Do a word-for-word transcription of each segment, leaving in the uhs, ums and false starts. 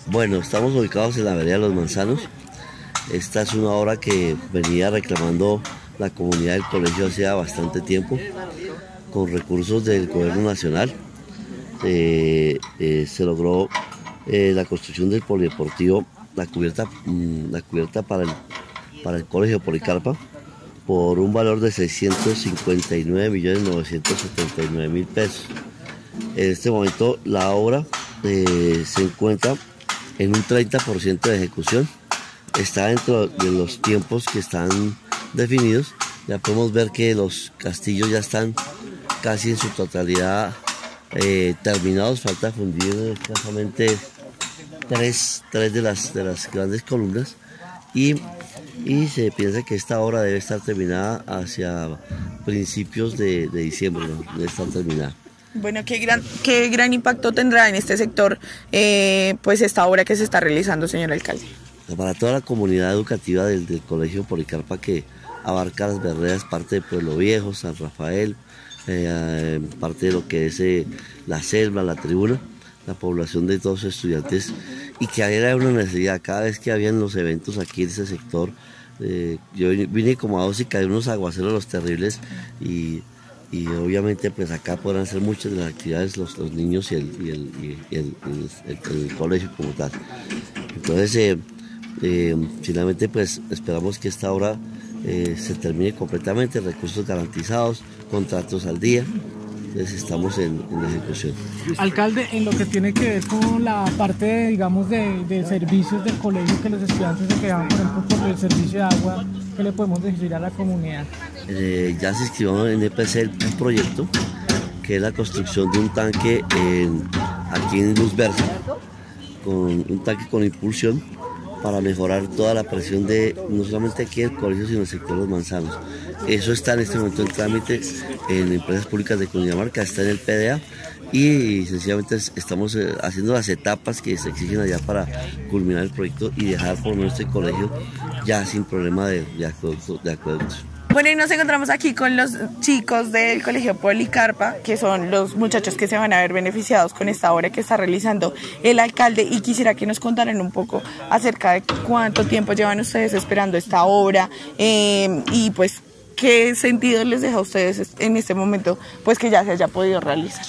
Bueno, estamos ubicados en la vereda de Los Manzanos. Esta es una obra que venía reclamando la comunidad del colegio hacía bastante tiempo. Con recursos del gobierno nacional eh, eh, se logró eh, la construcción del polideportivo, la cubierta, mmm, la cubierta para, el, para el colegio Policarpa, por un valor de seiscientos cincuenta y nueve millones novecientos setenta y nueve mil pesos. En este momento la obra eh, se encuentra en un treinta por ciento de ejecución, está dentro de los tiempos que están definidos. Ya podemos ver que los castillos ya están casi en su totalidad eh, terminados, falta fundir escasamente tres, tres de, las, de las grandes columnas y, y se piensa que esta obra debe estar terminada hacia principios de, de diciembre, ¿no? Debe estar terminada. Bueno, ¿qué gran, qué gran impacto tendrá en este sector eh, pues esta obra que se está realizando, señor alcalde? Para toda la comunidad educativa del, del colegio Policarpa, que abarca las veredas, parte de Pueblo Viejo, San Rafael, eh, parte de lo que es eh, la selva, la tribuna, la población de todos los estudiantes, y que era una necesidad cada vez que habían los eventos aquí en ese sector. Eh, yo vine como a dos y caí unos aguaceros los terribles y y obviamente pues acá podrán hacer muchas de las actividades los, los niños y el, y el, y el, el, el, el colegio como tal. Entonces eh, eh, finalmente pues esperamos que esta obra eh, se termine completamente, recursos garantizados, contratos al día. Entonces estamos en, en ejecución. Alcalde, en lo que tiene que ver con la parte de, digamos, de, de servicios del colegio, que los estudiantes se quedaban, por ejemplo, por el servicio de agua, ¿qué le podemos decir a la comunidad? Eh, ya se inscribió en E P C un proyecto que es la construcción de un tanque en, aquí en Luz Verde, con un tanque con impulsión para mejorar toda la presión de no solamente aquí en el colegio, sino en el sector de Los Manzanos. Eso está en este momento en trámite en Empresas Públicas de Cundinamarca, está en el P D A y sencillamente estamos haciendo las etapas que se exigen allá para culminar el proyecto y dejar por nuestro colegio ya sin problema de, de acueductos. De acueductos. Bueno, y nos encontramos aquí con los chicos del colegio Policarpa, que son los muchachos que se van a ver beneficiados con esta obra que está realizando el alcalde, y quisiera que nos contaran un poco acerca de cuánto tiempo llevan ustedes esperando esta obra eh, y pues qué sentido les deja a ustedes en este momento pues que ya se haya podido realizar.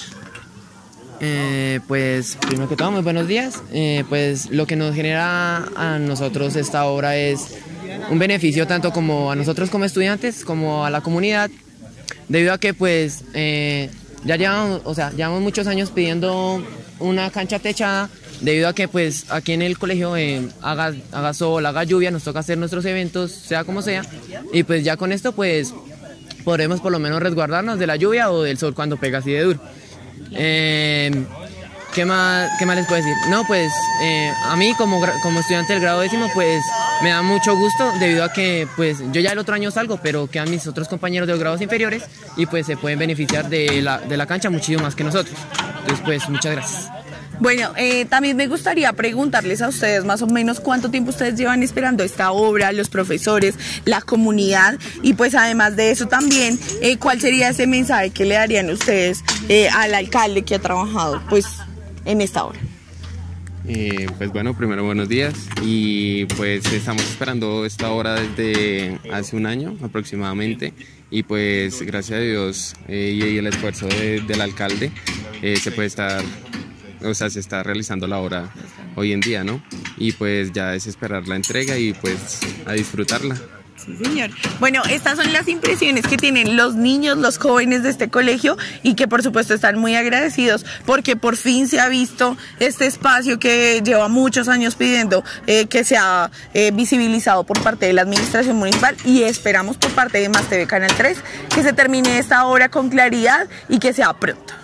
Eh, pues primero que todo, muy buenos días. Eh, pues lo que nos genera a nosotros esta obra es un beneficio tanto como a nosotros como estudiantes como a la comunidad, debido a que pues eh, ya llevamos, o sea, llevamos muchos años pidiendo una cancha techada, debido a que pues aquí en el colegio eh, haga, haga sol, haga lluvia, nos toca hacer nuestros eventos, sea como sea, y pues ya con esto pues podremos por lo menos resguardarnos de la lluvia o del sol cuando pega así de duro. Eh, ¿qué más, qué más les puedo decir? No, pues eh, a mí como, como estudiante del grado décimo pues me da mucho gusto, debido a que pues yo ya el otro año salgo, pero quedan mis otros compañeros de los grados inferiores y pues se pueden beneficiar de la, de la cancha muchísimo más que nosotros. Entonces pues muchas gracias. Bueno, eh, también me gustaría preguntarles a ustedes más o menos cuánto tiempo ustedes llevan esperando esta obra, los profesores, la comunidad, y pues además de eso también, eh, ¿cuál sería ese mensaje que le darían ustedes eh, al alcalde que ha trabajado pues en esta obra? Eh, pues bueno, primero buenos días, y pues estamos esperando esta obra desde hace un año aproximadamente, y pues gracias a Dios eh, y el esfuerzo de, del alcalde eh, se puede estar, o sea, se está realizando la obra hoy en día, ¿no? Y pues ya es esperar la entrega y pues a disfrutarla. Sí, señor. Bueno, estas son las impresiones que tienen los niños, los jóvenes de este colegio, y que por supuesto están muy agradecidos porque por fin se ha visto este espacio que lleva muchos años pidiendo eh, que sea eh, visibilizado por parte de la administración municipal, y esperamos por parte de Más T V Canal tres que se termine esta obra con claridad y que sea pronto.